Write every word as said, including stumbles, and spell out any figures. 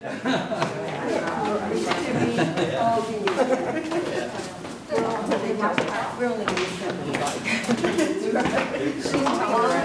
We're only going to be seventy. She's taller.